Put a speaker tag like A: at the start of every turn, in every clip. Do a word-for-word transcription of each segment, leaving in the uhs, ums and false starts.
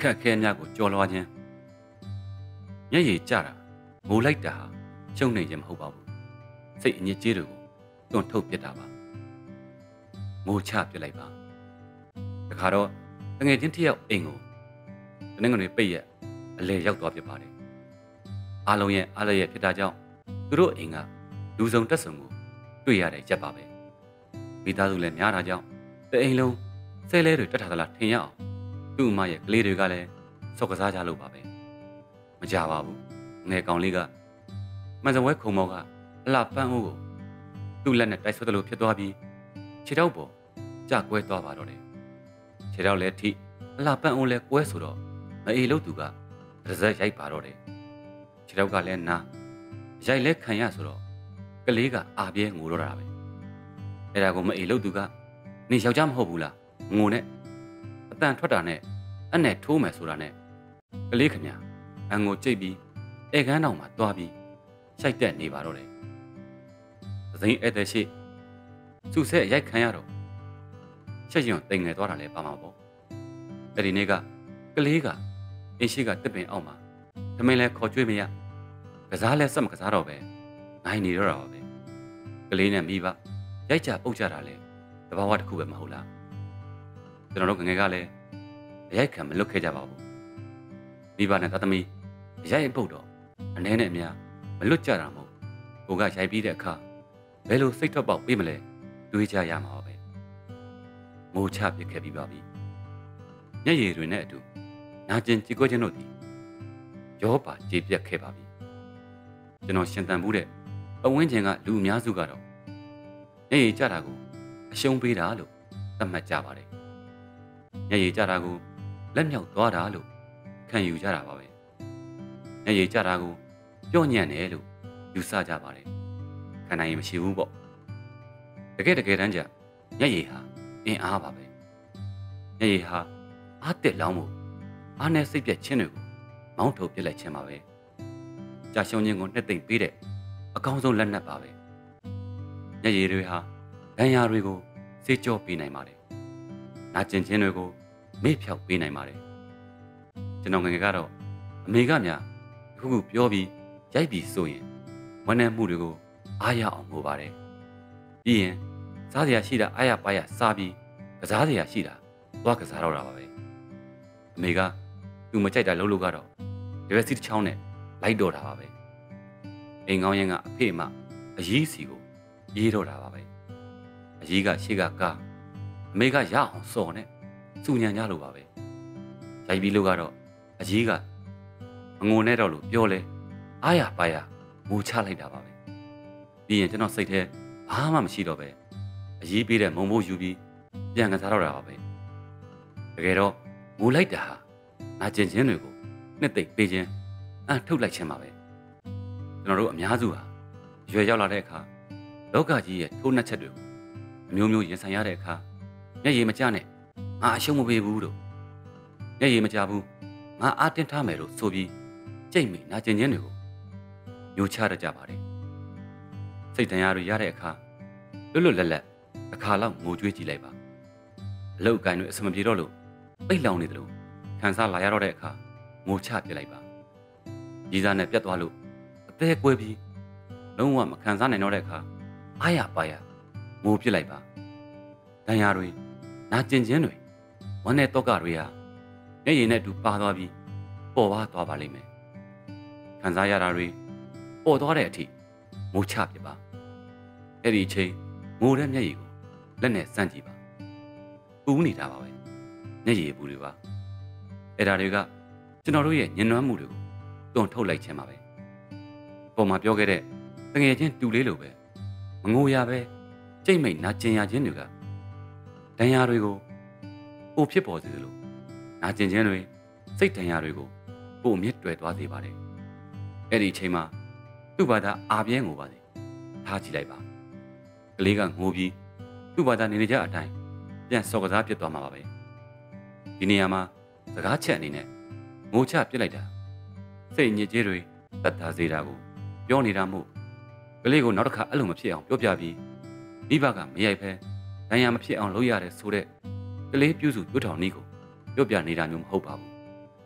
A: ခက်ခဲများကိုကြော်လွှားခြင်းမျက်ရည်ကျတာမိုးလိုက်တာဟာရှုံနေခြင်းမဟုတ်ပါဘူးစိတ်အညစ်အကြေးတွေကိုတွန့်ထုတ်ပစ်တာပါမိုးချပစ်လိုက်ပါတခါတော့တငယ်ချင်းတစ်ယောက်အိမ်ကိုတနင်္ဂနွေပိတ်ရက်အလဲရောက်သွားဖြစ်ပါတယ်အားလုံးရဲ့အားလည်းရဲ့ဖြစ်တာကြောင့်သူတို့အိမ်ကလူစုံတက်ဆုံကိုတွေ့ရတဲ့ရက်ပါပဲမိသားစုလည်းများတာကြောင့်တအိမ်လုံးဆဲလဲတွေတက်ထားသလားထင်ရအောင်သူ့အမရဲ့ကလေးတွေကလည်းစော့ကစားကြလို့ပါပဲမကြပါဘူးငယ်ကောင်လေးကမန်စဝဲခုံမောကအလှပန်းအိုးကိုသူ့လက်နဲ့တိုက်ဆွဲသလိုဖြစ်သွားပြီးခြေထောက်ပေါ်ကျကွဲသွားပါတော့တယ်ခြေထောက်လည်းထိအလှပန်းအိုးလည်းကွဲဆိုတော့မအေလို့သူကတစ်စက်ရိုက်ပါတော့တယ်ခြေထောက်ကလည်းနာရိုက်လဲခံရဆိုတော့ကလေးကအာပြဲငိုတော့တာပဲအဲ့ဒါကိုမအေလို့သူကနေယောက်ျားမဟုတ်ဘူးလားငိုနဲ့အတန်ထွက်တာနဲ့အနဲ့ထိုးမယ်ဆိုတာနဲ့ကလေးခမအငိုကြိတ်ပြီးဧကန်းတောင်မှာတွားပြီးရှိုက်တက်နေပါတော့တယ်သစိမ်းဧည့်သည်ရှိစုဆဲရိုက်ခံရတော့ချက်ရွံတိမ်ငယ်သွားတာလည်းပါမှာပေါ့အဲ့ဒီနေ့ကကလေးကအင်းရှိကတစ်ပင်အောက်မှာသမင်းလဲခေါ်ကျွေးမရကစားလဲဆက်မကစားတော့ပဲနိုင်နေတော့တာပါပဲကလေးနဲ့မိဘရိုက်ကြပုတ်ကြတာလဲတဘာဝတစ်ခုပဲမဟုတ်လားကျွန်တော်တို့ငငယ်ကလည်းရိုက်ခံမလွတ်ခဲ့ကြပါဘူးမိဘနဲ့သားသမီးရိုက်ပုတ်တော့အနည်းနဲ့အများမလွတ်ကြတာမဟုတ်ကိုကရိုက်ပြီးတဲ့အခါဘယ်လိုစိတ်ထွက်ပေါက်ပေးမလဲတွေးကြရမှာပါပဲငိုချပစ်ခဲ့ပြီးပါပြီမျက်ရည်တွေနဲ့အတူနာကျင်ကြည်ကွဲခြင်းတို့သည်ရောပါကြေပြက်ခဲ့ပါပြီကျွန်တော်ရှင်သန်မှုတဲ့ပဝင်းကျင်ကလူအများစုကတော့မျက်ရည်ကျတာကိုအရှုံးပေးတာလို့သတ်မှတ်ကြပါတယ်မျက်ရည်ကျတာကိုလက်မြောက်သွားတာလို့ခံယူကြတာပါပဲမျက်ရည်ကျတာကိုပြော့ညံ့တယ်လို့ယူဆကြပါတယ်ခံနိုင်ရင်မရှိဘူးပေါ့တကယ်တကယ်တမ်းကျမျက်ရည်ဟာအင်အားပါပဲမျက်ရည်ဟာအားတက်လောင်းမှုအားနဲ့စိတ်ပြက်ခြင်းတွေကိုမောင်းထုတ်ပစ်လိုက်ခြင်းပါပဲကြာရှုံးခြင်းကိုနှစ်သိမ့်ပေးတဲ့အကောင်းဆုံးလက်နက်ပါပဲမျက်ရည်တွေဟာဒဏ်ရာတွေကိုစေးကြောပေးနိုင်ပါတယ်နာကျင်ခြင်းတွေကိုမေ့ဖြောက်ပေးနိုင်ပါတယ်ကျွန်တော်ငယ်ငယ်ကတော့အမေကများခုခုပြောပြီးရိုက်ပြီးဆိုရင်ဝမ်းနည်းမှုတွေကိုအားရအောင်ငိုပါတယ်ပြီးရင်စားစရာရှိတာအားရပါရစားပြီးကစားစရာရှိတာသွားကစားတော့တာပါပဲအမေကသူမကြိုက်တာလုပ်လို့ကတော့ဒီဘက်စီတစ်ချောင်းနဲ့လိုက်တော့တာပါပဲအိမ်ကောင်းရင်ကအဖေ့မှအရေးစီကိုရေးတော့တာပါပဲအရေးကရှေ့ကကားအမေကရအောင်စော်နဲ့စူညံကြလို့ပါပဲရိုက်ပြီးလို့ကတော့အရေးကအငုံနဲ့တော့လို့ပြောလဲအားရပါရမူချလိုက်တာပါပဲပြီးရင်ကျွန်တော်စိတ်ထဲဘာမှမရှိတော့ပဲအရေးပေးတဲ့မုံမိုးယူပြီးပြန်ကစားတော့တာပါပဲတကယ်တော့ငိုလိုက်တာဟာနာကျင်ခြင်းတွေကိုနှစ်သိမ့်ပေးခြင်းအန်ထုတ်လိုက်ခြင်းပါပဲကျွန်တော်တို့အများစုဟာရွယ်ရောက်လာတဲ့အခါလောကကြီးရဲ့ထိုးနှက်ချက်တွေကိုအမျိုးမျိုးရင်ဆိုင်ရတဲ့အခါမျက်ရည်မကျနဲ့ငါအရှုံးမပေးဘူးလို့မျက်ရည်မကျဘူးငါအားတင်းထားမယ်လို့ဆိုပြီးကြိတ်မိနာကျင်ခြင်းတွေကိုညှို့ချရကြပါတယ်စိတ်တရားတွေရတဲ့အခါလွတ်လွတ်လပ်လပ်အခါလောက်ငိုကြွေးကြည့်လိုက်ပါအလောက်အကိုင်းတွေအစမပြေတော့လို့ပိတ်လောင်နေတယ်လို့ခံစားလာရတော့တဲ့အခါငိုချပြစ်လိုက်ပါရည်စားနဲ့ပြတ်သွားလို့အသေးကွဲပြီးလုံးဝမခံစားနိုင်တော့တဲ့အခါအားရပါရငိုပြစ်လိုက်ပါဒဏ်ရာတွေနာကျင်ခြင်းတွေဝမ်းနဲ့တော့ကတွေဟာမျက်ရည်နဲ့အတူပါသွားပြီးပေါ်ပါသွားပါလိမ့်မယ်ခံစားရတာတွေပေါ်သွားတဲ့အထိငိုချပြစ်ပါအဲ့ဒီအချိန်ငိုတဲ့မျက်ရည်ကိုလက်နဲ့စမ်းကြည့်ပါပူနေတာပါပဲမျက်ရည်ပူတွေပါအဲ့ဒါတွေကကျွန်တော်တို့ရဲ့ညှဉ်းနှွမ်းမှုတွေကိုတွန်းထုတ်လိုက်ခြင်းပါပဲပေါ်မှာပြောခဲ့တဲ့တငယ်ချင်းတူလေးလိုပဲမငိုရပဲကြိတ်မိတ်နာကျင်ရခြင်းတွေကဒဏ်ရာတွေကိုပိုဖြစ်ပေါ်စေသလိုနာကျင်ခြင်းတွေစိတ်ဒဏ်ရာတွေကိုပိုမြင့်တွယ်သွားစေပါတယ်အဲ့ဒီအချိန်မှာသူ့ဘာသာအာပြဲငိုပါစေထားကြည့်လိုက်ပါကလေးကငိုပြီးသူ့ဘာသာနေနေကြအတိုင်းပြန်စော်ကစားပြစ်သွားမှာပါပဲဒီနေရာမှာစကားချက်အနေနဲ့ငိုချပြစ်လိုက်တာစိတ်ညစ်ကြေးတွေတတ်တာစေတာကိုပြောနေတာမို့ကလေးကိုနောက်တစ်ခါအဲ့လိုမဖြစ်အောင်ပြောပြပြီးမိဘကမရိုက်ဖဲဒဏ်ရာမဖြစ်အောင်လုပ်ရတယ်ဆိုတဲ့ကလေးပြုစုတွထောင်နည်းကိုပြောပြနေတာမျိုးမဟုတ်ပါဘူး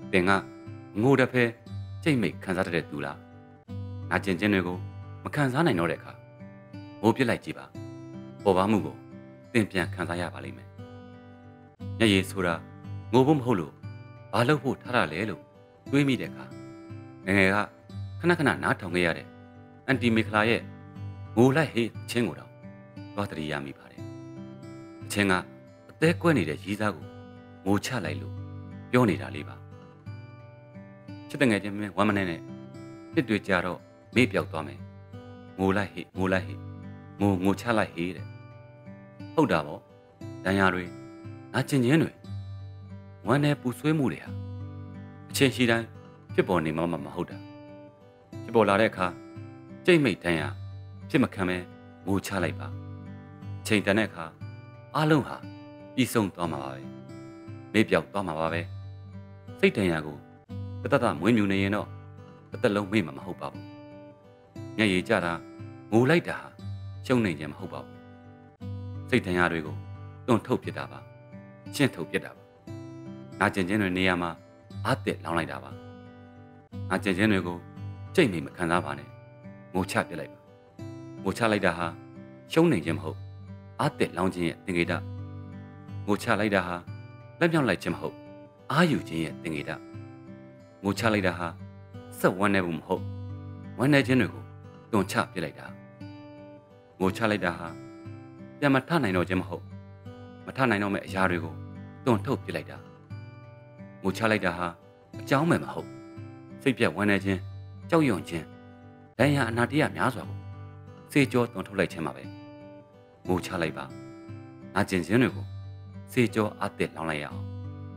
A: တင်ကငိုတဲ့ဖဲကြိတ်မိတ်ခံစားတဲ့သူလားနာကျင်ခြင်းတွေကိုမခံစားနိုင်တော့တဲ့အခါမိုးပြစ်လိုက်ကြည့်ပါပေါ်ပါမှုကိုသင်ပြန်ခံစားရပါလိမ့်မယ်မျက်ရည်ဆိုတာငိုဖို့မဟုတ်လို့ဘာလို့ဖို့ထားရလဲလို့တွေးမိတဲ့အခါငငယ်ကခဏခဏနားထောင်ခဲ့ရတဲ့အန်တီမီခလာရဲ့ငိုလိုက်ဟေးချင်းကိုတော့သွားတရိယာမိပါတယ်အချင်းကအသေးကွဲနေတဲ့ရီးစားကိုငိုချလိုက်လို့ပြောနေတာလေးပါချစ်တဲ့ငယ်ချင်းမင်းဝမ်းမနဲ့နဲ့တစ်တွေကြတော့မေ့ပြောက်သွားမယ်ငိုလိုက်ဟေးငိုလိုက်ဟေးငိုငိုချလိုက်ဟေးတဲ့ဟုတ်တာပေါ့ဒဏ်ရာတွေနာကျင်ခြင်းတွေဝမ်းနဲ့ပူဆွေးမှုတွေဟာအချင်းရှိတိုင်းဖြစ်ပေါ်နေမှမဟုတ်တာဖြစ်ပေါ်လာတဲ့အခါကြိတ်မိတ်တန်းရဖြစ်မခံပဲငိုချလိုက်ပါချိန်တန်တဲ့အခါအလုံးဟာပြီးဆုံးသွားမှာပါပဲမေ့ပြောက်သွားမှာပါပဲစိတ်တန်ရကိုတသက်တာမွေးမြူနေရင်တော့တစ်သက်လုံးမေ့မှာမဟုတ်ပါဘူးမျက်ရည်ကျတာငိုလိုက်တာဟာရှုံနေခြင်းမဟုတ်ပါဘူးစိတ်တန်ရတွေကိုတွန့်ထုတ်ပစ်တာပါရှင်းထုတ်ပစ်တာပါနာကျင်ခြင်းတွေနေရာမှာအားတက်လောင်းလိုက်တာပါနာကျင်ခြင်းတွေကိုကြိတ်မိမခံစားပါနဲ့ငိုချပစ်လိုက်ပါငိုချလိုက်တာဟာရှုံးနေခြင်းမဟုတ်အားတက်လောင်းခြင်းရဲ့သင်္ကေတငိုချလိုက်တာဟာလက်မြောက်လိုက်ခြင်းမဟုတ်အာယူခြင်းရဲ့သင်္ကေတငိုချလိုက်တာဟာစက်ဝမ်းနေမှုမဟုတ်ဝမ်းနေခြင်းတွေကိုတွန့်ချပစ်လိုက်တာငိုချလိုက်တာဟာပြန်မထနိုင်တော့ခြင်းမဟုတ်မထနိုင်တော့မယ့်အရာတွေကိုတွန့်ထုတ်ပစ်လိုက်တာငိုချလိုက်တာဟာအကြောင်းမဲ့မဟုတ်စိတ်ပြတ်ဝမ်းနေခြင်းကြောက်ရွံ့ခြင်းဒဏ်ရာအနာတရများစွာကိုစေကြောတွန့်ထုတ်လိုက်ခြင်းပါပဲငိုချလိုက်ပါနာကျင်ခြင်းတွေကိုစေကြောအသက်လောင်းလိုက်ရအောင်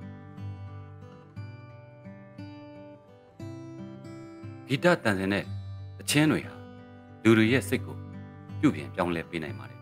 A: ဂီတတန်စင်နဲ့အချင်းတွေဟာလူတွေရဲ့စိတ်ကိုပြုပြင်ပြောင်းလဲပေးနိုင်ပါတယ်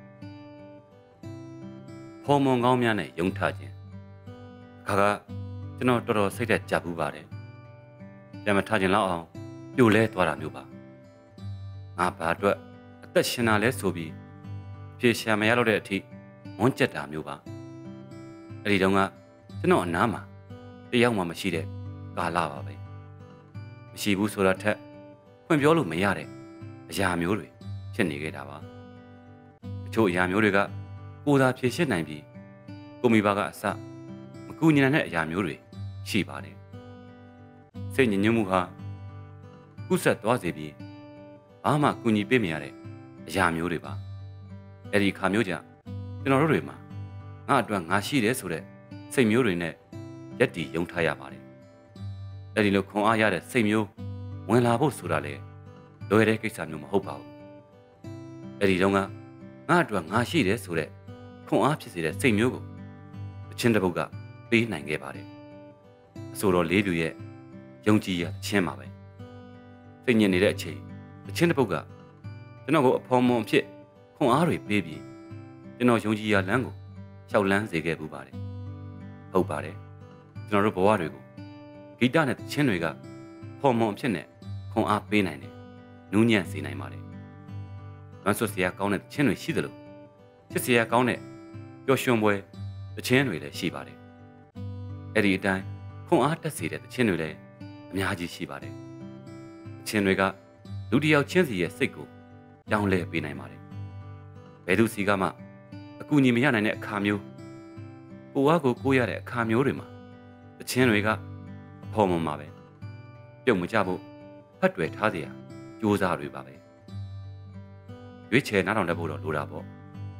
A: ဖော်မွန်ကောင်းများနဲ့ယုံထခြင်းအခါကကျွန်တော်တော်တော်စိတ်သက်ကြပူပါတယ်ပြန်မထခြင်းလောက်အောင်ပြိုလဲသွားတာမျိုးပါငါဘာအတွက်အသက်ရှင်တာလဲဆိုပြီးဖြေရှာမရတော့တဲ့အထိဝန်းကျက်တာမျိုးပါအဲ့ဒီတုန်းကကျွန်တော်အနားမှာတယောက်မှမရှိတဲ့ကာလပါပဲမရှိဘူးဆိုတာထက်ဖွင့်ပြောလို့မရတဲ့အရာမျိုးတွေဖြစ်နေခဲ့တာပါအချို့အရာမျိုးတွေကကိုယ်သာဖြေရှင်းနိုင်ပြီးကိုမိဘကအစမကူညီနိုင်တဲ့အရာမျိုးတွေရှိပါတယ်စိတ်ညစ်ညူးမှုဟာကုဆက်သွားစေပြီးဘာမှကူညီပေးမရတဲ့အရာမျိုးတွေပါအဲ့ဒီခါမျိုးကြောင့်ကျွန်တော်တို့တွေမှာငါအတွက်ငါရှိတယ်ဆိုတဲ့စိတ်မျိုးတွေနဲ့ရက်တီယုံထားရပါတယ်အဲ့ဒီလိုခွန်အားရတဲ့စိတ်မျိုးဝင်လာဖို့ဆိုတာလေလွယ်တဲ့ကိစ္စမျိုးမဟုတ်ပါဘူးအဲ့ဒီတော့ကငါအတွက်ငါရှိတယ်ဆိုတဲ့ခွန်အားဖြစ်စေတဲ့စိတ်မျိုးကိုအချင်းတစ်ပုတ်ကပေးနိုင်ခဲ့ပါတယ်အဆိုတော်လေးပြူရဲ့ယုံကြည်ရအချင်းပါပဲစိတ်ညစ်နေတဲ့အချိန်အချင်းတစ်ပုတ်ကကျွန်တော်ကိုအဖော်မွန်ဖြစ်ခွန်အားတွေပေးပြီးကျွန်တော်ယုံကြည်ရလမ်းကိုရှောက်လန်းစေခဲ့ပူပါတယ်ဟုတ်ပါတယ်ကျွန်တော်တို့ဘဝတွေကိုဂီတနဲ့တခြင်းတွေကဖော်မွန်ဖြစ်နေခွန်အားပေးနိုင်တယ်နူးညံ့စေနိုင်ပါတယ်မဆွတ်စရာကောင်းတဲ့တခြင်းတွေရှိသလိုချစ်စရာကောင်းတဲ့ပျော်ရွှင်ပွဲတခြင်းတွေလည်းရှိပါတယ်အဲ့ဒီအတိုင်းခွန်အားတက်စေတဲ့တခြင်းတွေလည်းအများကြီးရှိပါတယ်တခြင်းတွေကလူတစ်ယောက်ချင်းစီရဲ့စိတ်ကိုပြောင်းလဲပေးနိုင်ပါတယ်ဘယ်သူစီကမှအကူအညီမရနိုင်တဲ့အခါမျိုးကိုယ်အားကိုကိုးရတဲ့အခါမျိုးတွေမှာတခြင်းတွေကအဖော်မမှာပဲပြုတ်မကြဖို့ဖတ်တွယ်ထားเสียကြိုးစားတွေပါပဲရွေးချယ်နားထောင်တတ်ဖို့တော့လိုတာပေါ့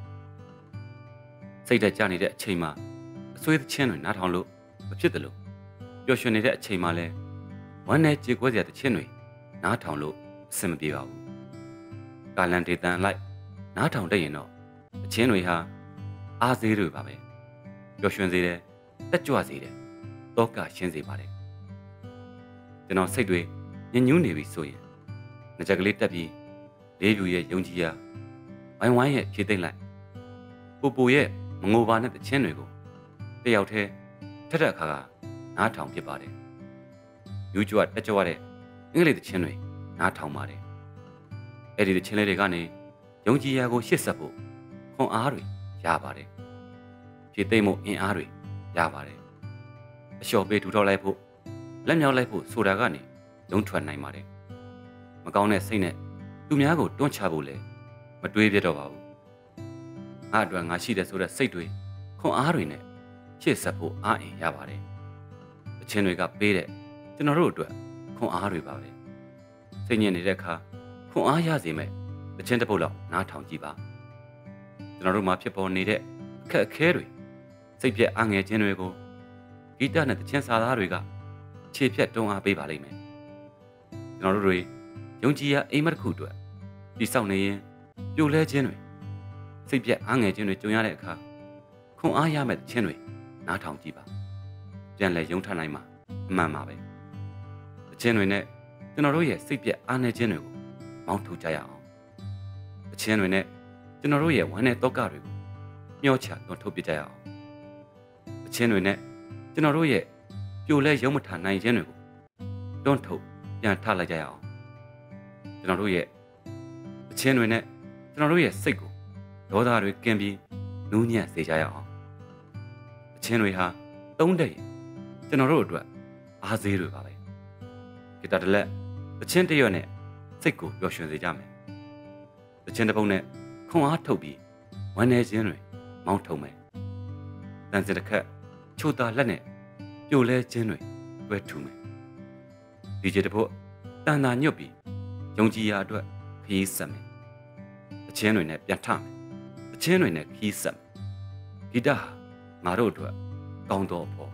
A: စိတ်သက်ကြနေတဲ့အချိန်မှာအဆွေးသခြင်းတွေနားထောင်လို့မဖြစ်တယ်လို့ပျော်ရွှင်နေတဲ့အချိန်မှာလဲဝမ်းနဲ့ကြေကွဲစရာသခြင်းတွေနားထောင်လို့အဆင်မပြေပါဘူးကာလန်ဒေတန်လိုက်နားထောင်တတ်ရင်တော့အချင်းတွေဟာအားစေးတွေပါပဲပျော်ရွှင်စေတယ်တက်ကြွစေတယ်တောကရှင်းစေပါတယ်ကျွန်တော်စိတ်တွေညဉ့်ညူးနေပြီဆိုရင်ငကြက်ကလေးတက်ပြီးလေးပြူရဲ့ယုံကြည်ရာဝိုင်းဝိုင်းရဲ့ဖြည့်သိမ့်လိုက်ပူပူရဲ့မငိုပါနဲ့တခြင်းတွေကိုတယောက်တည်းထက်ထက်ခါခါနားထောင်ဖြစ်ပါတယ်ယူကြွတက်ကြွတဲ့အင်္ဂလိပ်တခြင်းတွေနားထောင်ပါတယ်အဲ့ဒီတခြင်းလေးတွေကနေယုံကြည်ရာကိုရှစ်ဆက်ဖို့ခွန်အားတွေရပါတယ်ဖြည့်သိမ့်မှုအင်အားတွေရပါတယ်အလျှော်ပေးထူထောက်လိုက်ဖို့လက်မြောက်လိုက်ဖို့ဆိုတာကနေရုံးထွက်နိုင်ပါတယ်မကောင်းတဲ့စိတ်နဲ့သူများကိုတွန်းချဖို့လည်းမတွေးပြတော့ပါဘူးငါအတွက်ငါရှိတယ်ဆိုတဲ့စိတ်တွေခွန်အားတွေနဲ့ရှေ့ဆက်ဖို့အားအင်ရပါတယ်အချင်းတွေကပေးတဲ့ကျွန်တော်တို့အတွက်ခွန်အားတွေပါပဲစိတ်ညစ်နေတဲ့အခါခွန်အားရစေမဲ့အချင်းတစ်ပုတ်လောက်နားထောင်ကြည့်ပါကျွန်တော်တို့မှာဖြစ်ပေါ်နေတဲ့အခက်အခဲတွေစိတ်ပြက်အားငယ်ခြင်းတွေကိုဂီတနဲ့တခြင်းစာသားတွေကခြေဖြတ်တွန်းအားပေးပါလိမ့်မယ်ကျွန်တော်တို့တွေယုံကြည်ရအိမ်မက်တစ်ခုအတွက်တိဆောက်နေရင်ပြိုလဲခြင်းတွေစိတ်ပြက်အားငယ်ခြင်းတွေကြုံရတဲ့အခါခွန်အားရမဲ့ခြင်းတွေနားထောင်ကြည့်ပါပြန်လဲယုံထနိုင်မှာအမှန်ပါပဲအချင်းတွေနဲ့ကျွန်တော်တို့ရဲ့စိတ်ပြက်အားနည်းခြင်းတွေကိုမောင်းထုတ်ကြရအောင်အချင်းတွေနဲ့ကျွန်တော်တို့ရဲ့ဝမ်းနဲ့တောကတွေကိုမျောချတွန်းထုတ်ပြကြရအောင်အချင်းတွေနဲ့ကျွန်တော်တို့ရဲ့ပြိုလဲရုံမထနိုင်ခြင်းတွေကိုတွန်းထုတ်ပြန်ထလိုက်ကြရအောင်ကျွန်တော်တို့ရဲ့အချင်းတွေနဲ့ကျွန်တော်တို့ရဲ့စိတ်ကိုဒေါသတွေကင်းပြီးနူးညံ့စေကြရအောင်အချင်းတွေဟာသုံးတဲ့ကျွန်တော်တို့အတွက်အားစေးတွေပါပဲဂီတတလက်အချင်းတရွတ်နဲ့စိတ်ကိုပျော်ရွှင်စေကြမယ်အချင်းတစ်ပုတ်နဲ့ခွန်အားထုတ်ပြီးဝမ်းနေခြင်းတွေမောင်းထုံမယ်တန်စင်တစ်ခက်ချိုတာလက်နဲ့ပြိုလဲခြင်းတွေတွဲထူမယ်ဒီကျေတစ်ပုတ်တန်တာညွတ်ပြီးယုံကြည်ရာအတွက်ခရီးဆက်မယ်အချင်းတွေနဲ့ပြန်ထမယ်အချင်းတွေနဲ့ခရီးဆက်မယ်ဂီတဟာငါတို့အတွက်ကောင်းတော့ဖို့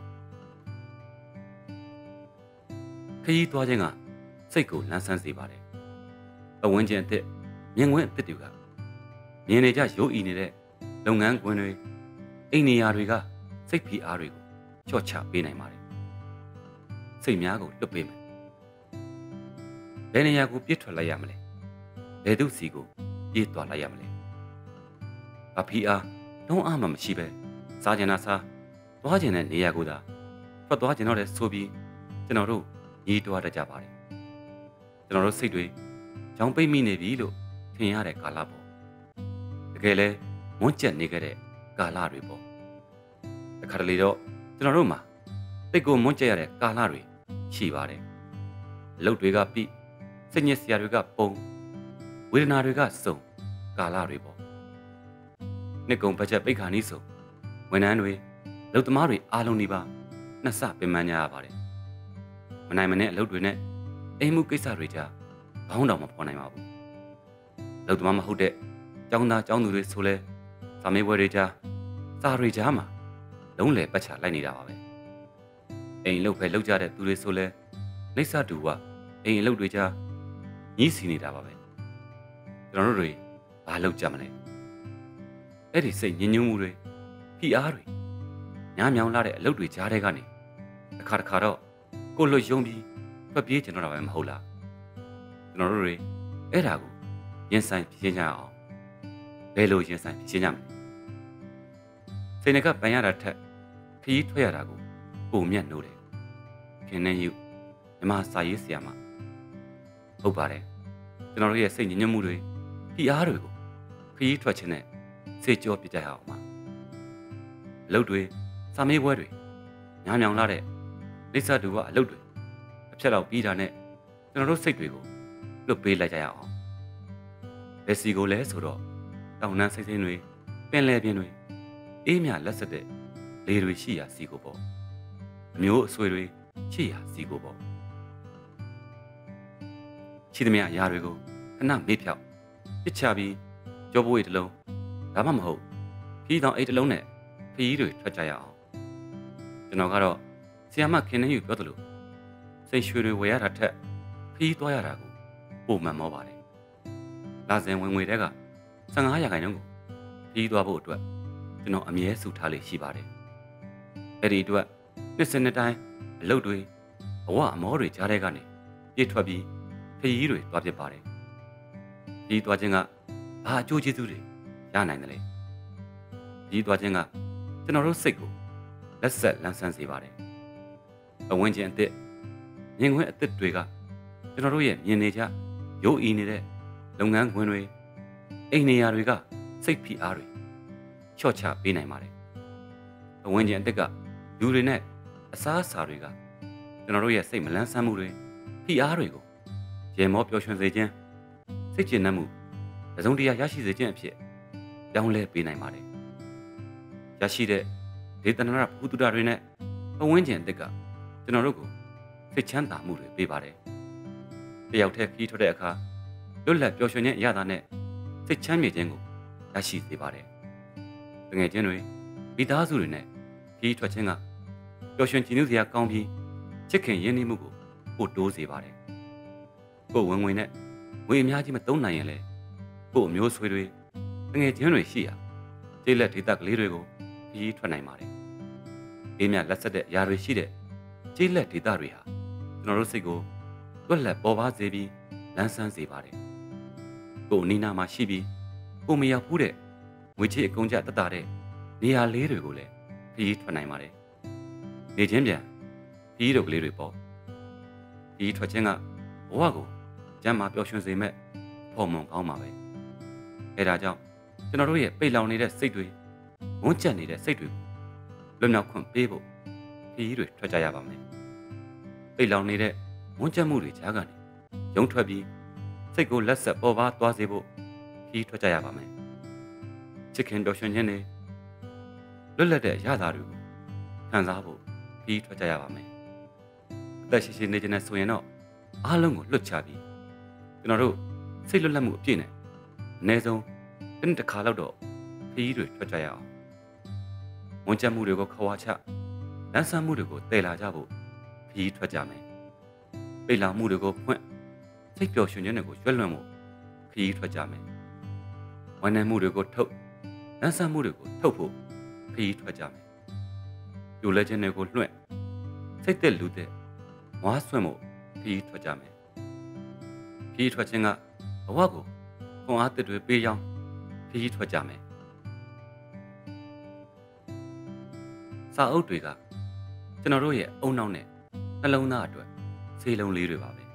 A: ခရီးသွားခြင်းကစိတ်ကိုလန်းဆန်းစေပါတယ်အဝန်းကျင်အစ်မြင်ကွင်းအစ်တွေကမြင်နေကြရုပ်ဤနေတဲ့လုပ်ငန်းခွင်တွေအိမ်နေရာတွေကစိတ်ဖိအားတွေကိုချော့ချပေးနိုင်ပါတယ်စိတ်များကိုလွတ်ပေးမယ်ဘယ်နေရာကိုပြစ်ထွက်လိုက်ရမလဲဘယ်သူစီကိုပြေးသွားလိုက်ရမလဲအဖိအားလုံးအားမှမရှိပဲစားကျင်တာစားသွားကျင်တဲ့နေရာကိုသာထွက်သွားကျင်တော့တဲ့ဆိုပြီးကျွန်တော်တို့ညီးတွားတတ်ကြပါတယ်ကျွန်တော်တို့စိတ်တွေကြောင်ပိတ်မိနေပြီလို့ထင်ရတဲ့ကာလပေါ့တကယ်လဲမွန်းကျက်နေခဲ့တဲ့ကာလတွေပေါ့တခါတလေတော့ကျွန်တော်တို့မှာစိတ်ကိုမွန်းကျက်ရတဲ့ကာလတွေရှိပါတယ်အလုပ်တွေကပြီးစိတ်ညစ်စရာတွေကပုံဝေဒနာတွေကစုံကာလတွေပေါ့နှစ်ကုန်ဘတ်ဂျက်ပိတ်ခါနီးဆိုဝန်ထမ်းတွေလုပ်သမားတွေအားလုံးဒီပါနှစ်ဆပင်ပန်းကြရပါတယ်မနိုင်မနဲ့အလုပ်တွေနဲ့အိမ်မှုကိစ္စတွေကြားခေါင်းတောင်မဖော်နိုင်ပါဘူးလုပ်သမားမဟုတ်တဲ့ကျောင်းသားကျောင်းသူတွေဆိုလဲစာမေးပွဲတွေကြားစာတွေကြားမှာလုံးလေပတ်ချလိုက်နေတာပါပဲအိမ်လုပ်ပဲလုပ်ကြတဲ့သူတွေဆိုလဲနှိစ္စတူကအိမ်အလုပ်တွေကြားညှိစီနေတာပါပဲကျွန်တော်တို့တွေဘာလုပ်ကြမလဲအဲ့ဒီစိတ်ညစ်ညူးမှုတွေဖိအားတွေညမြောင်လာတဲ့အလုပ်တွေကြားထဲကနေတစ်ခါတစ်ခါတော့ကိုလွတ်ယုံပြီးထွက်ပြေးကျင်တော့တာပဲမဟုတ်လားကျွန်တော်တို့တွေအဲ့ဒါကိုရင်ဆိုင်ဖြေရှင်းကြအောင်ဘယ်လိုရင်ဆိုင်ဖြေရှင်းကြမလဲစိတ်နဲ့ကပန်ရတာထက်ခရီးထွက်ရတာကိုပုံမြတ်နိုးတယ်ခင်နဲ့ယူမြမစာရေးဆရာမဟုတ်ပါတယ်ကျွန်တော်တို့ရဲ့စိတ်ညစ်ညူးမှုတွေဖိအားတွေကိုခရီးထွက်ခြင်းနဲ့စေကြောပြကြရအောင်ပါအလုပ်တွေစာမေးပွဲတွေညမြောင်လာတဲ့လိဆတူကအလုပ်တွေအဖြတ်တော့ပြီးတာနဲ့ကျွန်တော်တို့စိတ်တွေကိုလွတ်ပေးလိုက်ကြရအောင်ဘယ်စီကိုလဲဆိုတော့တောင်နှမ်းစိတ်စိမ့်တွေပင်လယ်ပြင်တွေအေးမြလက်ဆက်တဲ့လေတွေရှိရာစီကိုပေါ့အမျိုးအဆွေတွေရှိရာစီကိုပေါ့ရှိသမျှအရာတွေကိုခဏမေ့ဖြောက်ပစ်ချပြီးကြောပွေးတစ်လုံးဒါမှမဟုတ်ခီးတောင်အိတ်တစ်လုံးနဲ့ခီးတွေထွက်ကြရအောင်ကျွန်တော်ကတော့ဆီယမခင်နေယူပြောသလိုစိတ်ရွှေတွေဝယ်ရတာထက်ခီးသွားရတာကိုပိုမှန်မောပါတယ်လာစဉ်ဝင်ငွေတဲကဆယ်ငါးရာခိုင်နှုန်းကိုခီးသွားဖို့အတွက်ကျွန်တော်အမြဲစုထားလေးရှိပါတယ်အဲ့ဒီအတွက်နှစ်စဉ်နှစ်တိုင်းအလုပ်တွေဘဝအမောတွေကြားထဲကနေပြည့်ထွက်ပြီးခရီးတွေသွားဖြစ်ပါတယ်ခရီးသွားခြင်းကဘာအကျိုးကျေးဇူးတွေရနိုင်တယ်လဲခရီးသွားခြင်းကကျွန်တော်တို့စိတ်ကိုလက်ဆက်လန်းဆန်းစေပါတယ်အဝန်းကျင်အသစ်မြင်ကွင်းအသစ်တွေကကျွန်တော်တို့ရဲ့မြင်နေကြရုပ်ဤနေတဲ့လုပ်ငန်းခွင်တွေအိမ်နေရာတွေကစိတ်ဖိအားတွေချော့ချပေးနိုင်ပါတယ်အဝန်းကျင်အသစ်ကလူတွေနဲ့အစားအစာတွေကကျွန်တော်တို့ရဲ့စိတ်မလန်းဆန်းမှုတွေဖိအားတွေကိုရေမောပျော်ရွှင်စေခြင်းစိတ်ကျဉ်နှံ့မှုတစုံတရာရရှိစေခြင်းအဖြစ်ပြောင်းလဲပေးနိုင်ပါတယ်ရရှိတဲ့ဒေသနာဘုဒ္ဓတွေနဲ့ပဝန်းကျင်အသစ်ကကျွန်တော်တို့ကိုစိတ်ချမ်းသာမှုတွေပေးပါတယ်တယောက်တည်းခီးထွက်တဲ့အခါလွတ်လပ်ပျော်ရွှင်ခြင်းအရသာနဲ့စိတ်ချမ်းမြေခြင်းကိုရရှိစေပါတယ်တကယ်ချင်းတွေမိသားစုတွေနဲ့ခီးထွက်ခြင်းကပျော်ရွှင်ကြည်နူးစရာကောင်းပြီးချစ်ခင်ရင်းနှီးမှုကိုပို့တိုးစေပါတယ်ကိုယ်ဝင်ဝင်နဲ့ငွေအများကြီးမသုံးနိုင်ရင်လေကိုယ်အမျိုးဆွေတွေတကယ်ချင်းတွေရှိရာကျေးလက်ဒေသကလေးတွေကိုခီးထွက်နိုင်ပါတယ်အေးမြလက်ဆက်တဲ့အရာတွေရှိတဲ့ကျေးလက်ဒေသတွေဟာကျွန်တော်တို့စိတ်ကိုလွတ်လပ်ပေါ်ပါစေပြီးလန်းဆန်းစေပါတယ်ကိုယ်အနီးနားမှာရှိပြီးကိုယ်မရောက်ဘူးတဲ့ငွေချေအကုန်ကြတတ်တာတဲ့နေရာလေးတွေကိုလည်းခီးထွက်နိုင်ပါတယ်နေချင်းပြန်ခီးတို့ကလေးတွေပေါ့ခီးထွက်ခြင်းကဘဝကိုကျမ်းမာပျော်ရွှင်စေမဲ့ဖော်မွန်ကောင်းပါပဲအဲဒါကြောင့်ကျွန်တော်တို့ရဲ့ပိတ်လောင်နေတဲ့စိတ်တွေဝန်းကျက်နေတဲ့စိတ်တွေလွတ်မြောက်ခွင့်ပေးဖို့ခီးတွေထွက်ကြရပါမယ်ပိတ်လောင်နေတဲ့ဝန်းကျက်မှုတွေကြားကနေရုံထွက်ပြီးစိတ်ကိုလက်ဆက်ပေါ်ပါသွားစေဖို့ခီးထွက်ကြရပါမယ်ချစ်ခင်ပျော်ရွှင်ခြင်းတွေလွတ်လပ်တဲ့ရတာတွေကိုခံစားဖို့ခီးထွက်ကြရပါမယ်အသက်ရှိရှိနေခြင်းနဲ့ဆိုရင်တော့အားလုံးကိုလွတ်ချပြီးကျွန်တော်တို့စိတ်လွတ်လပ်မှုအပြည့်နဲ့အနည်းဆုံးတစ်နှစ်တစ်ခါလောက်တော့ခီးတွေထွက်ကြရအောင်ဝန်ကျက်မှုတွေကိုခွာချလန်းဆန်းမှုတွေကိုတည်လာကြဖို့ခီးထွက်ကြမယ်ပိတ်လောင်မှုတွေကိုဖွင့်စိတ်ပျော်ရွှင်ခြင်းတွေကိုရွှဲလွှမ်းမှုခီးထွက်ကြမယ်ဝမ်းနည်းမှုတွေကိုထုတ်လန်းဆန်းမှုတွေကိုထုတ်ဖို့ခီးထွက်ကြမယ်ပြိုလဲခြင်းတွေကိုလွှင့်စိတ်သက်လူတဲ့မွားဆွင့်မှုခီးထွက်ကြမယ်ခီးထွက်ခြင်းကဘဝကိုခွန်အားသစ်တွေပေးကြောင်းခီးထွက်ကြမယ်စာအုပ်တွေကကျွန်တော်တို့ရဲ့အုံနောက်နဲ့နှလုံးသားအတွက်ဆေးလုံးလေးတွေပါပဲ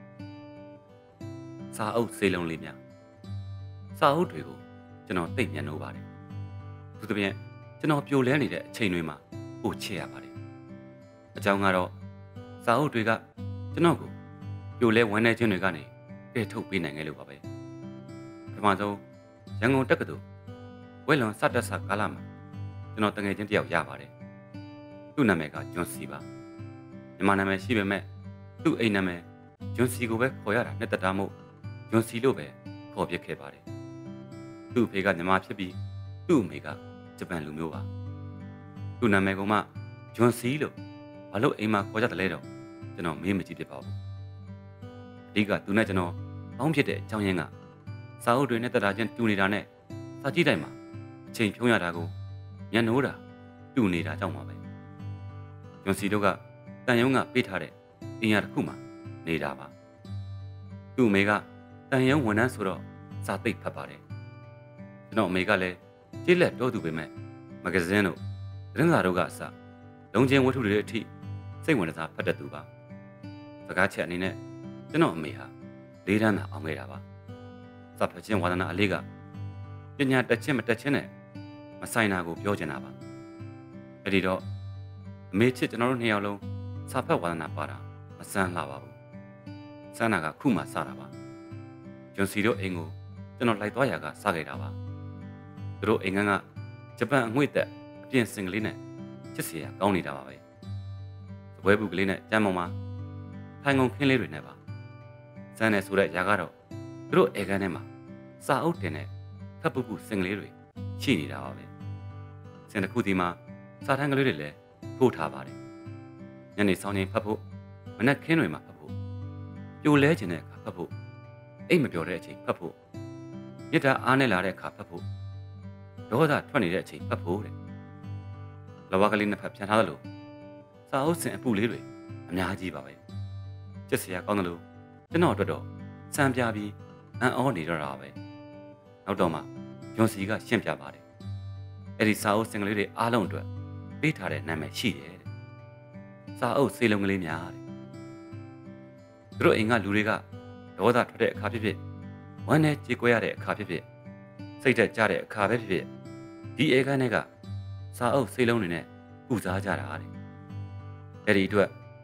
A: စာအုပ်ဆေးလုံးလေးများစာအုပ်တွေကိုကျွန်တော်သိပ်ညံ့လို့ပါတယ်သူတပြင်းကျွန်တော်ပြိုလဲနေတဲ့အချိန်တွေမှာပို့ချရပါတယ်အကြောင်းကတော့စာအုပ်တွေကကျွန်တော်ကိုပြိုလဲဝမ်းနေခြင်းတွေကနေကဲထုတ်ပေးနိုင်ခဲ့လို့ပါပဲပထမဆုံးရန်ကုန်တက္ကသိုလ်ဝဲလွန်စတက်စာကာလမှာကျွန်တော်တငယ်ချင်းတယောက်ရပါတယ်သူ့နာမည်ကဂျွန်စီပါမြန်မာနာမည်ရှိပေမဲ့သူ့အိမ်နာမည်ဂျွန်စီကိုပဲခေါ်ရတာနဲ့တတမို့ဂျွန်စီလို့ပဲခေါ်ပြခဲ့ပါတယ်သူ့အဖေကမြန်မာဖြစ်ပြီးသူ့အမေကဂျပန်လူမျိုးပါသူ့နာမည်ကမှဂျွန်စီလို့ဘာလို့အိမ်မှာခေါ်ကြတယ်လဲတော့ကျွန်တော်မေးမကြည့်ဖြစ်ပါဘူးအဓိကသူနဲ့ကျွန်တော်ပေါင်းဖြစ်တဲ့အကြောင်းရင်းကစာအုပ်တွေနဲ့တတချင်းတူနေတာနဲ့စာကြည့်တိုင်းမှာအချိန်ဖြုံးရတာကိုညံ့နိုးတာတူနေတာကြောင့်ပါပဲဂျွန်စီတို့ကတန်ယုံကပေးထားတဲ့အင်အားတစ်ခုမှနေတာပါသူ့အမေကတန်ယုံဝန်ထမ်းဆိုတော့စာသိပ်ဖတ်ပါတယ်ကျွန်တော်အမေကလည်းကျေးလက်တော်သူပဲမဲ့မဂဇင်းတို့သတင်းစာတို့ကအစလုံချင်းဝတ္ထုတွေအထိစိတ်ဝင်စားဖတ်တတ်သူပါစကားချက်အနေနဲ့ကျွန်တော်အမေဟာလေးတန်းသာအောင်ခဲ့တာပါစာဖတ်ခြင်းဝါသနာအလေးကပညာတက်ခြင်းမတက်ခြင်းနဲ့မဆိုင်တာကိုပြောချင်တာပါအဲ့ဒီတော့အမေချစ်ကျွန်တော်တို့နှစ်ယောက်လုံးစာဖတ်ဝါသနာပါတာမဆန်းလှပါဘူးဆန်းတာကခုမှစတာပါဂျွန်စီတို့အိမ်ကိုကျွန်တော်လိုက်သွားရာကစခဲ့တာပါသူတို့အိမ်ကကဂျပန်အငွေ့သက်အပြင်စင်ကလေးနဲ့ချစ်စရာကောင်းနေတာပါပဲသပွဲဘူးကလေးနဲ့ကြမ်းမောင်မှာထိုင်ကုန်ခင်းလေးတွေနဲ့ပါစမ်းနေဆိုတဲ့ຢာကတော့သူတို့အိမ်ကန်းထဲမှာစာအုပ်တင်တဲ့ခပ်ပူပူစင်ကလေးတွေရှိနေတာပါပဲစင်တစ်ခုဒီမှာစာထမ်းကလေးတွေလည်းထိုးထားပါတယ်ညနေဆောင်ချိန်ဖတ်ဖို့မနက်ခင်းတွေမှာဖတ်ဖို့ပြိုလဲခြင်းတဲ့အခါဖတ်ဖို့အိတ်မပြောတဲ့အချိန်ဖတ်ဖို့မြစ်တာအားနဲ့လာတဲ့အခါဖတ်ဖို့ဒေါသထွက်နေတဲ့အချိန်ဖတ်ဖို့တဲ့လဘကလေးနှစ်ဖက်ပြန်ထားသလိုစာအုပ်စင်အပူလေးတွေအများကြီးပါပဲကျက်စရာကောင်းတယ်လို့ကျွန်တော်အတွက်တော့စံပြပြီးအံ့ဩနေတော့တာပဲနောက်တော့မှဂျွန်စီကရှင်းပြပါတယ်အဲ့ဒီစာအုပ်စင်ကလေးတွေအားလုံးအတွက်ပေးထားတဲ့နာမည်ရှိတယ်တဲ့စာအုပ်စေလုံးကလေးများတဲ့သူတို့အိမ်ကလူတွေကဒေါသထွက်တဲ့အခါဖြစ်ဖြစ်ဝမ်းနဲ့ကြေကွဲရတဲ့အခါဖြစ်ဖြစ်စိတ်သက်ကြတဲ့အခါပဲဖြစ်ဖြစ်ဒီဧကန်းထဲကစာအုပ်စေလုံးတွေနဲ့ပူစားကြတာတဲ့အဲ့ဒီအတွက်သူ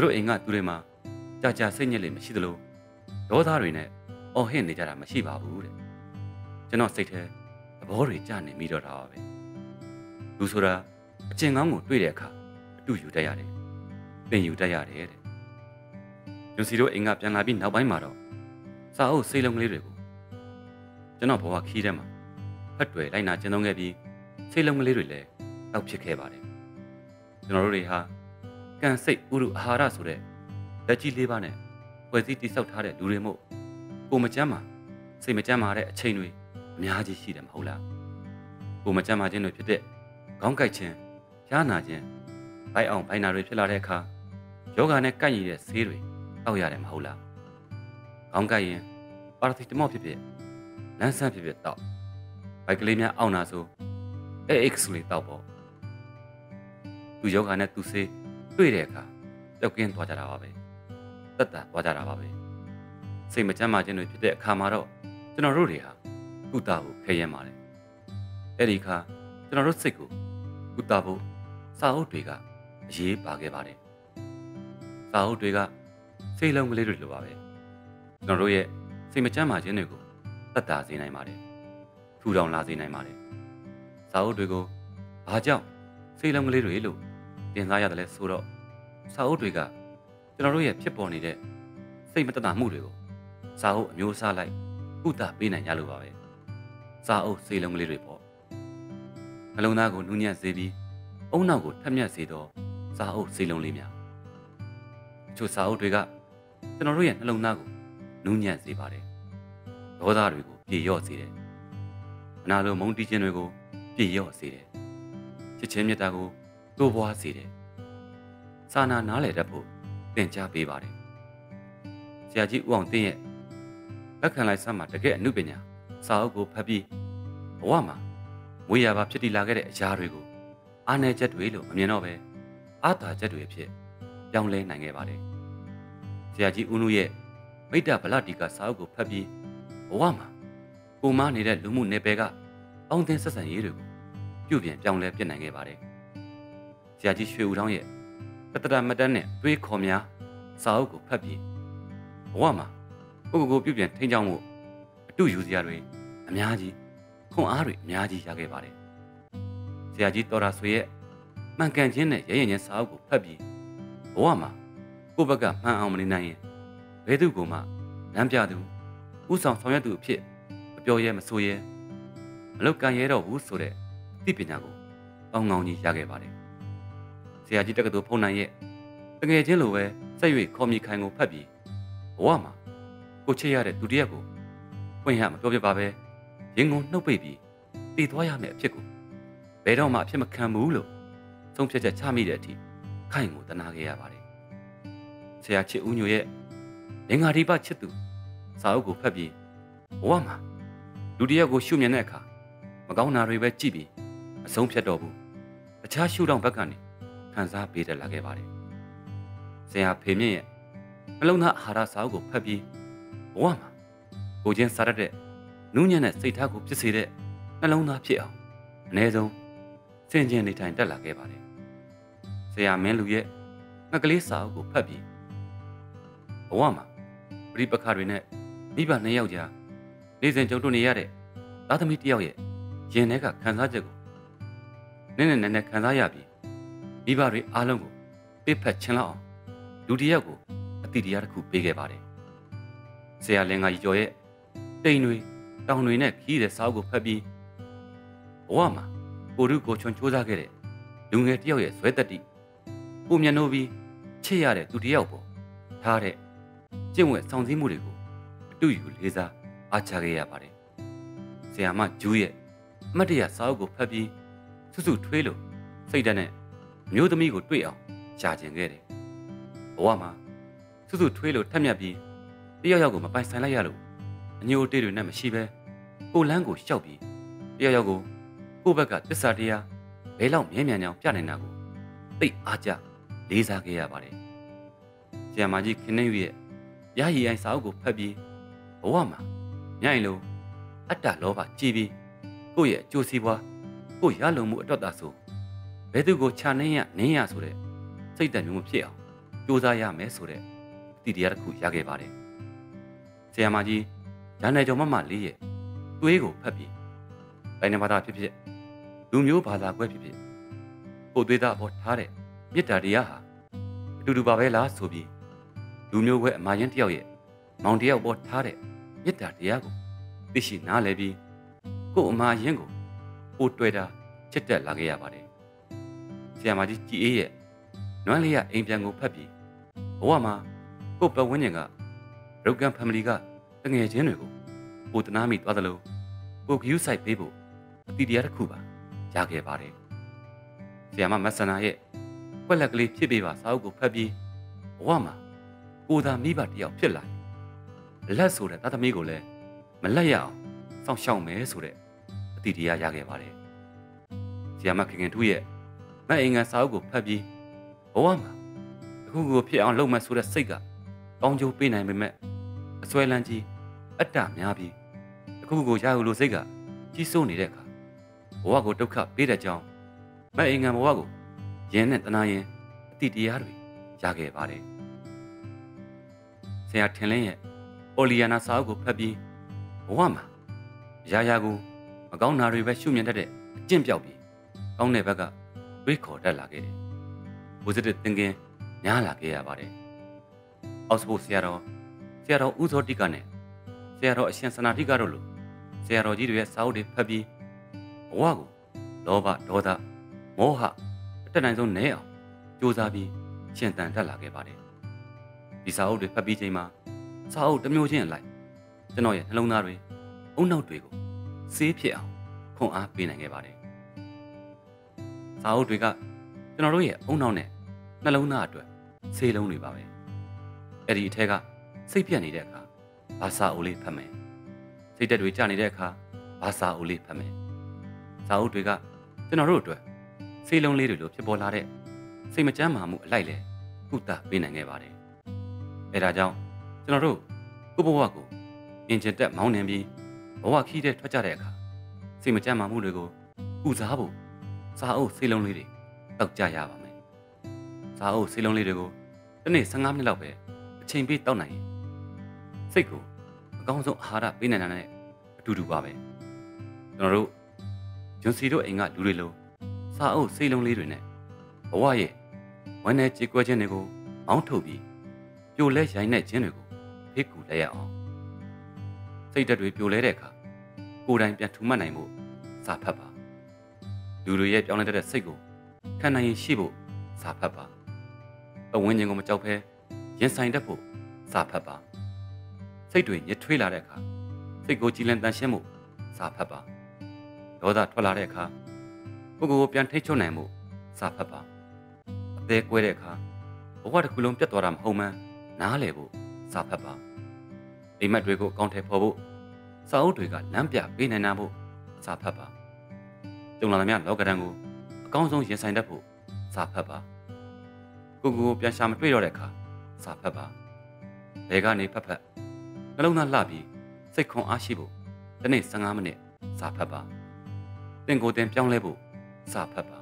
A: တို့အိမ်ကသူတွေမှာကြာကြာစိတ်ညစ်လေမရှိသလိုဒေါသတွေနဲ့အော်ဟစ်နေကြတာမရှိပါဘူးတဲ့ကျွန်တော်စိတ်ထဲသဘောတွေကျနေမိတော့တာပါပဲလူဆိုတာအကျင့်ကောင်းကိုတွေ့တဲ့အခါအတူယူတတ်ရတယ်သင်ယူတတ်ရတယ်တဲ့ညစီတို့အိမ်ကပြန်လာပြီးနောက်ပိုင်းမှာတော့စာအုပ်စိတ်လုံးကလေးတွေကိုကျွန်တော်ဘဝခီးထဲမှာဖတ်တွေ့လိုက်နာကျင့်သုံးခဲ့ပြီးစိတ်လုံးကလေးတွေလည်းတောက်ဖြစ်ခဲ့ပါတယ်ကျွန်တော်တို့တွေဟာကံစိတ်ဥရုအာဟာရဆိုတဲ့လက်ကြီးလေးပါးနဲ့ဖွဲ့စည်းတိဆောက်ထားတဲ့လူတွေမို့ကိုမကျမ်းမာစိတ်မကျမ်းမာတဲ့အချိန်တွေအများကြီးရှိတယ်မဟုတ်လားကိုမကျမ်းမာခြင်းတွေဖြစ်တဲ့ခေါင်းကိုက်ခြင်းဖျားနာခြင်းဘိုက်အောင်ဘိုင်နာတွေဖြစ်လာတဲ့အခါယောဂနဲ့ကိုက်ရည်တဲ့ဆေးတွေတောက်ရတယ်မဟုတ်လားခေါင်းကိုက်ရင်ပါရာစီတမော့ဖြစ်ဖြစ်လမ်းဆန်းဖြစ်ဖြစ်တောက်ဘိုက်ကလေးများအောင်နာဆိုအဲအိတ်စ်လေးတောက်ပေါ့သူယောဂနဲ့သူဆေးတွေ့တဲ့အခါပျောက်ကင်းသွားကြတာပါပဲတက်တာသွားကြတာပါပဲစိတ်မချမ်းသာခြင်းတွေဖြစ်တဲ့အခါမှာတော့ကျွန်တော်တို့တွေဟာကုသဖို့ခဲရမ်းပါတယ်အဲ့ဒီအခါကျွန်တော်တို့စိတ်ကိုကုသဖို့စာအုပ်တွေကအရေးပါခဲ့ပါတယ်စာအုပ်တွေကစိတ်လုံးကလေးတွေလိုပါပဲကျွန်တော်တို့ရဲ့စိတ်မချမ်းသာခြင်းတွေကိုတက်တာစေနိုင်ပါတယ်ထူထောင်လာစေနိုင်ပါတယ်စာအုပ်တွေကိုဘာကြောင့်စိတ်လုံးကလေးတွေလို့တင်စားရတယ်လဲဆိုတော့စာအုပ်တွေကကျွန်တော်တို့ရဲ့ဖြစ်ပေါ်နေတဲ့စိတ်မတက်တာမှုတွေကိုစာအုပ်အမျိုးအစားလိုက်ကုသပေးနိုင်ရလို့ပါပဲစာအုပ်စိတ်လုံးကလေးတွေပေါ့နှလုံးသားကိုနူးညံ့စေပြီးအုံနောက်ကိုထက်မြက်စေသောစာအုပ်စိတ်လုံးလေးများအချို့စာအုပ်တွေကကျွန်တော်တို့ရဲ့နှလုံးသားကိုနူးညံ့စေပါတယ်ဒေါသတွေကိုပြေလျော့စေတယ်အနာလိုမုန်းတီးခြင်းတွေကိုပြေလျော့စေတယ်ချစ်ချင်းမြတ်တာကိုတိုးပွားစေတယ်စာနာနားလည်တတ်ဖို့သင်ကြားပေးပါတယ်ဆရာကြီးဦးအောင်တင်းရဲ့လက်ခံလိုက်စမ်းမှာတကယ်အမှုပညာစာအုပ်ကိုဖတ်ပြီးဘဝမှာမွေးရပါဖြစ်တည်လာခဲ့တဲ့အရာတွေကိုအားနည်းချက်တွေလို့မမြင်တော့ပဲအားသာချက်တွေအဖြစ်ပြောင်းလဲနိုင်ခဲ့ပါတယ်ဆရာကြီးဦးနုရဲ့မိတ္တဗလတိကစာအုပ်ကိုဖတ်ပြီးဘဝမှာကိုမနေတဲ့လူမှုနယ်ပယ်ကပေါင်းသင်းဆက်ဆံရေးတွေကိုပြုပြင်ပြောင်းလဲပြနိုင်ခဲ့ပါတယ်ဆရာကြီးရွှေဦးတောင်းရဲ့တတရမတန်းနဲ့တွေးခေါ်များစာအုပ်ကိုဖတ်ပြီးဘဝမှာကိုကိုကိုပြုပြင်ထိန်းချောင်းမှုအတူယူစရာတွေအများကြီးခွန်အားတွေအများကြီးရခဲ့ပါတယ်ဆရာကြီးတော်ရာဆွေရဲ့မှန်ကန်ခြင်းနဲ့ရဲရင်ချင်းစာအုပ်ကိုဖတ်ပြီးဘဝမှာကိုယ့်ဘက်ကမှန်အောင်မနေနိုင်ရင်ဘယ်သူကမှလမ်းပြသူဥဆောင်ဆောင်ရွက်သူအဖြစ်မပြောရဲမဆိုရဲမလောက်ကန်ရဲတော့ဘူးဆိုတဲ့သိပညာကိုကောင်းကောင်းကြီးရခဲ့ပါတယ်ဆရာကြီးတက္ကသိုလ်ဖုန်နိုင်ရဲ့တကယ်ချင်းလိုပဲစက်၍ခေါ်မြခိုင်ကိုဖတ်ပြီးဘဝမှာကိုချစ်ရတဲ့ဒုတိယကိုဖွင့်ရမပြောပြပါပဲရင်ကုန်နှုတ်ပိတ်ပြီးတည်သွားရမယ့်အဖြစ်ကိုဘယ်တော့မှအဖြစ်မခံဘူးလို့ဆုံးဖြတ်ချက်ချမိတဲ့အထိခိုင်ကိုတနာခဲ့ရပါတယ်ဆရာချစ်ဦးညိုရဲ့လင်္ကာဒီပချစ်သူစာအုပ်ကိုဖတ်ပြီးဘဝမှာဒုတိယကိုရှုမြင်တဲ့အခါမကောင်းတာတွေပဲကြည့်ပြီးအဆုံးဖြတ်တော့ဘူးအခြားရှုထောင့်ဘက်ကနေခံစားပေးတတ်လာခဲ့ပါတယ်ဆရာဖေမြင့်ရဲ့နှလုံးသားအာဟာရစာအုပ်ကိုဖတ်ပြီးဘဝမှာကိုချင်းစားရတဲ့နူးညံ့တဲ့စိတ်ထားကိုဖြစ်စေတဲ့နှလုံးသားဖြစ်အောင်အ ਨੇ ဆုံးစင်ကြင်နေထိုင်တက်လာခဲ့ပါတယ်ဆရာမင်းလူရဲ့ငှက်ကလေးစာအုပ်ကိုဖတ်ပြီးဘဝမှာပြိပခါတွေနဲ့မိဘနှစ်ယောက်ကြားနေစဉ်ကြုံတွေ့နေရတဲ့သားသမီးတစ်ယောက်ရဲ့ရင်ထဲကခံစားချက်ကိုနည်းနည်းနဲ့နဲ့ခံစားရပြီးမိဘတွေအားလုံးကိုပြစ်ဖက်ချင်လောက်အောင်လူတစ်ယောက်ကိုအတိတရားတစ်ခုပေးခဲ့ပါတယ်ဆရာလင်္ကာကြီးကျော်ရဲ့တိမ်တွေတောင်တွေနဲ့ခီးတဲ့စာအုပ်ကိုဖတ်ပြီးဘဝမှာကိုရုကိုချွန်ချိုးစားခဲ့တဲ့လူငယ်တစ်ယောက်ရဲ့ဇွဲတက်တိကိုမျက်နှိုးပြီးချစ်ရတဲ့သူတစ်ယောက်ပေါ်ထားတဲ့ကျင့်ဝတ်ဆောင်စည်းမှုတွေကိုအတူယူလေးစားအားချခဲ့ရပါတယ်ဆရာမဂျူးရဲ့အမတ်တရစာအုပ်ကိုဖတ်ပြီးစွစွထွေးလို့စိတ်ဓာတ်နဲ့မျိုးသမီးကိုတွေ့အောင်ရှာကျင်ခဲ့တယ်ဘဝမှာစွစွထွေးလို့ထက်မြက်ပြီးတယောက်ယောက်ကိုမပိုင်ဆိုင်လိုက်ရလို့အညိုတေးတွေနဲ့မရှိပဲကိုလန်းကိုရှောက်ပြီးတယောက်ယောက်ကိုကိုယ့်ဘက်ကတစ္ဆာတရားဘဲလောက်မြဲမြံကြောင်ပြနိုင်တာကိုသိအားကြလေးစားခဲ့ရပါတယ်ဆရာမကြီးခင်းနေရဲ့ရရည်အိုင်စာအုပ်ကိုဖတ်ပြီးဘဝမှာညိုင်လုံးအတ္တလောဘကြည်ပြီးကိုယ့်ရဲ့အကျိုးစီးပွားကိုယ့်ရလုံမှုအတွက်သာဆိုဘယ်သူကိုခြာနှင်းရနင်းရဆိုတဲ့စိတ်ဓာတ်မျိုးမဖြစ်အောင်စူးစမ်းရမယ်ဆိုတဲ့အသည့်တရားတစ်ခုရခဲ့ပါတယ်ဆရာမကြီးဂျန်နယ်ကျော်မမလေးရဲ့သွေးကိုဖတ်ပြီးတိုင်းနယ်ဘာသာဖြစ်ဖြစ်လူမျိုးဘာသာကွဲဖြစ်ဖြစ်ကိုသွေးသားအပေါ်ထားတဲ့မေတ္တာတရားဟာအတူတူပါပဲလားဆိုပြီးလူမျိုးကွဲအမာရင်တယောက်ရဲ့မောင်တယောက်ပေါ်ထားတဲ့မေတ္တာတရားကိုသိရှိနားလည်ပြီးကို့အမာရင်ကိုပို့တွေ့တာချစ်တက်လာခဲ့ရပါတယ်ဆရာမကြီးကြည်အေးရဲ့နွမ်းလေးရအိမ်ပြန်ကိုဖတ်ပြီးဘဝမှာကို့ပတ်ဝန်းကျင်ကရုပ်ကံ family ကတငယ်ချင်းတွေကိုပိုတနာမိသွားသလိုကိုဂယူးဆိုင်ပေးဖို့အတီတရားတစ်ခုပါရခဲ့ပါတယ်ဆရာမမဆန္ဒရဲ့ကွက်လက်ကလေးဖြစ်ပေးပါစာအုပ်ကိုဖတ်ပြီးဘဝမှာကိုသာမိဘတယောက်ဖြစ်လာရင်လက်ဆိုတဲ့သားသမီးကိုလည်းမလက်ရအောင်စောင့်ရှောက်မယ်ဆိုတဲ့အတီတရားရခဲ့ပါတယ်ဆရာမခင်ခင်ထူးရဲ့မအင်္ဂါစာအုပ်ကိုဖတ်ပြီးဘဝမှာအခုကိုဖြစ်အောင်လုပ်မှဆိုတဲ့စိတ်ကကောင်းကျိုးပေးနိုင်ပေမဲ့အစွဲလန်းကြီးအတ္တများပြီးအခုကိုရယူလို့စိတ်ကကြီးစိုးနေတဲ့အခါဘဝကိုဒုက္ခပေးတဲ့ကြောင်းမအင်္ဂါဘဝကိုရင်းနဲ့တနာရင်အတိတရားတွေရခဲ့ပါတယ်ဆရာထင်လင်းရဲ့ပိုလီယာနာစာအုပ်ကိုဖတ်ပြီးဘဝမှာရာရာကိုမကောင်းတာတွေပဲရှုမြင်တတ်တဲ့အကျင့်ပြောက်ပြီးကောင်းတဲ့ဘက်ကတွေးခေါ်တတ်လာခဲ့တယ် positive thinking များလာခဲ့ရပါတယ်အောက်စဖို့ဆရာတော်ဆရာတော်ဦးစောတိကနဲ့ဆရာတော်အရှင်စနာတိကတို့လိုဆရာတော်ကြီးတွေရဲ့စာအုပ်တွေဖတ်ပြီးဘဝကိုလောဘဒေါသမောဟအတက်နိုင်ဆုံးနည်းအောင်ကြိုးစားပြီးရှင်းတန်တက်လာခဲ့ပါတယ်ဒီစာအုပ်တွေဖတ်ပြီးချိန်မှာစာအုပ်တစ်မျိုးချင်းအလိုက်ကျွန်တော်ရဲ့နှလုံးသားတွေအုံနောက်တွေကိုစေးဖြစ်အောင်ခွန်အားပေးနိုင်ခဲ့ပါတယ်စာအုပ်တွေကကျွန်တော်တို့ရဲ့အုံနောက်နဲ့နှလုံးသားအတွက်ဆေးလုံးတွေပါပဲအဲ့ဒီအထက်ကစိတ်ပြတ်နေတဲ့အခါဘာစာအုပ်လေးဖတ်မယ်စိတ်တက်တွေကျနေတဲ့အခါဘာစာအုပ်လေးဖတ်မယ်စာအုပ်တွေကကျွန်တော်တို့အတွက်ဆေးလုံးလေးတွေလိုဖြစ်ပေါ်လာတဲ့စိတ်မချမ်းသာမှုအလိုက်လဲကုသပေးနိုင်ခဲ့ပါတယ်အဲဒါကြောင့်ကျွန်တော်တို့ကိုယ့်ဘဝကိုအင်ဂျင်တက်မောင်းနှင်ပြီးဘဝခီးတဲ့ထွက်ကြတဲ့အခါစိတ်မချမ်းသာမှုတွေကိုကုစားဖို့စာအုပ်ဆေးလုံးလေးတွေတောက်ကြရပါမယ်စာအုပ်ဆေးလုံးလေးတွေကိုတစ်နေ့ဆယ်ငါးမိနစ်လောက်ပဲအချိန်ပေးတောက်နိုင်ရင်စိတ်ကိုအကောင်းဆုံးအာဟာရပေးနိုင်တာနဲ့အတူတူပါပဲကျွန်တော်တို့ဂျွန်စီတို့အိမ်ကလူတွေလိုစာအုပ်ဆေးလုံးလေးတွေနဲ့ဘဝရဲ့ဝမ်းနဲ့ကြေကွဲခြင်းတွေကိုမောင်းထုတ်ပြီးပြိုလဲရိုင်းတဲ့ခြင်းတွေကိုဖိကူလိုက်ရအောင်စိတ်ဓာတ်တွေပြိုလဲတဲ့အခါကိုယ်တိုင်ပြန်ထူမှတ်နိုင်ဖို့စာဖတ်ပါလူတွေရဲ့ပြောင်းလဲတဲ့စိတ်ကိုခံနိုင်ရင်ရှိဖို့စာဖတ်ပါအဝန်းကျင်ကိုမကြောက်ဖဲရင်ဆိုင်တတ်ဖို့စာဖတ်ပါစိတ်တွေညှထွေးလာတဲ့အခါစိတ်ကိုကြည်လင်တန်ရှင်းဖို့စာဖတ်ပါဒေါသထွက်လာတဲ့အခါကိုယ်ကိုပြန်ထိတ်ချုံနိုင်ဖို့စာဖတ်ပါအသေးကွဲတဲ့အခါဘဝတစ်ခုလုံးပြတ်သွားတာမဟုတ်မှန်းနားလည်ဖို့စာဖတ်ပါအိမ်မက်တွေကိုအကောင့်ထဲပေါ်ဖို့စာအုပ်တွေကလမ်းပြပေးနိုင်တာဖို့စာဖတ်ပါကြုံလာသမျှလောကဒဏ်ကိုအကောင်းဆုံးရင်ဆိုင်တတ်ဖို့စာဖတ်ပါကိုယ်ကိုပြန်ရှာမတွေ့တော့တဲ့အခါစာဖတ်ပါဘယ်ကနေဖတ်ဖတ်နှလုံးသားလှပြီးစိတ်ခွန်အားရှိဖို့တစ်နေ့ဆယ်ငါးမိနစ်စာဖတ်ပါသင်ကိုယ်တင်ပြောင်းလဲဖို့စာဖတ်ပါ